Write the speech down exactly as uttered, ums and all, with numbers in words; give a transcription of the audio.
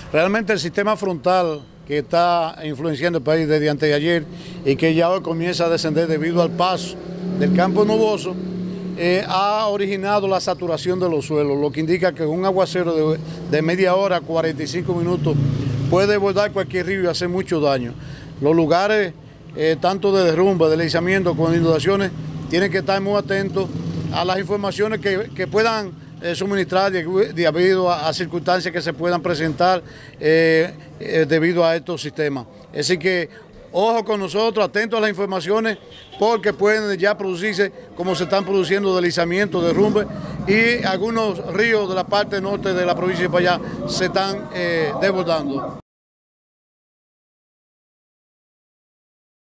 Realmente el sistema frontal que está influenciando el país desde antes de ayer y que ya hoy comienza a descender debido al paso del campo nuboso, eh, ha originado la saturación de los suelos, lo que indica que un aguacero de, de media hora, cuarenta y cinco minutos, puede desbordar cualquier río y hacer mucho daño. Los lugares, eh, tanto de derrumbe, de deslizamiento como de inundaciones, tienen que estar muy atentos a las informaciones que, que puedan eh, suministrar debido a, a circunstancias que se puedan presentar eh, eh, debido a estos sistemas. Así que ojo con nosotros, atentos a las informaciones, porque pueden ya producirse, como se están produciendo, deslizamientos, derrumbes, y algunos ríos de la parte norte de la provincia de Payá se están eh, desbordando.